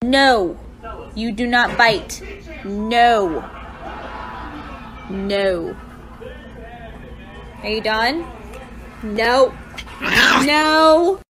No. You do not bite. No. No. Are you done? No. No.